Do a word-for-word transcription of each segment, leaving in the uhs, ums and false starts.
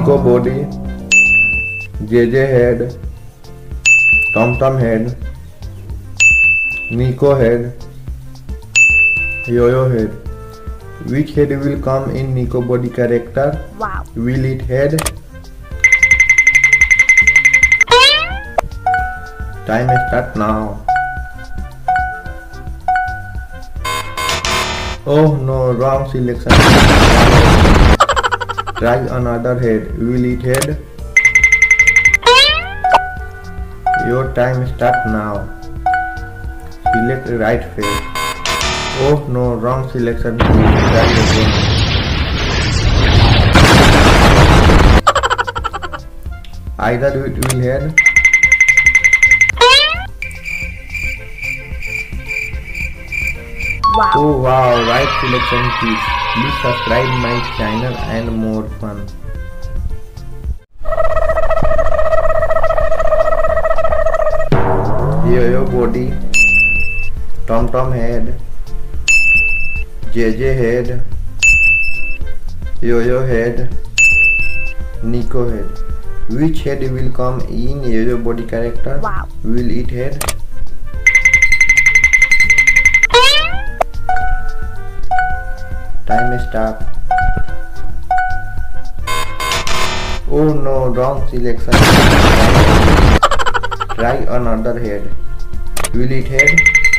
Nico body, J J head, Tom Tom head, Nico head, Yo-Yo head. Which head will come in Nico body character? Wow. Will it head? Time start now. Oh no, wrong selection. Try another head. Will it head? Your time start now. Select right face. Oh no, wrong selection. Try again. Either it will head. Wow. Oh wow, right selection kids. Please subscribe my channel and more fun. Yo-Yo body, Tom Tom head, J J head, Yo-Yo head, Nico head. Which head will come in Yo-Yo body character? Wow. Will it head? Time start. Oh no, wrong selection. Try another head. Will it head?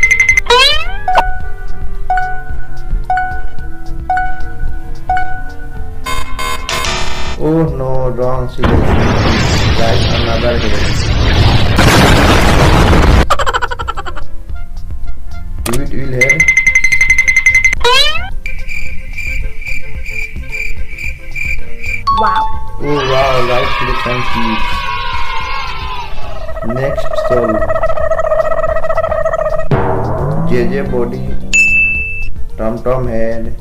Oh no, wrong selection. Try another head. Will it will head? Wow. Oh wow, right selection keys. Next soul. J J body, Tom Tom head,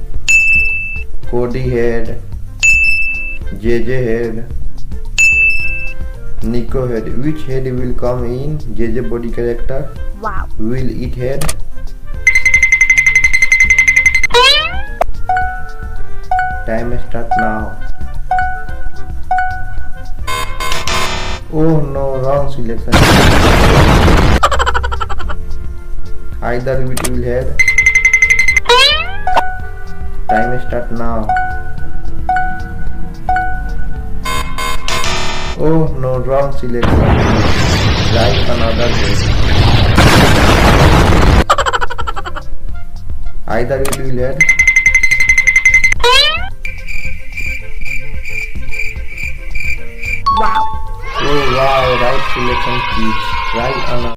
Cody head, J J head, Nico head. Which head will come in J J body character? Wow. Will it head? Time start now. Oh no, wrong selection. Either it will head. Time start now. Oh no, wrong selection. Try another head. Either it will head. Wow. Oh wow, right selection keys. Try another.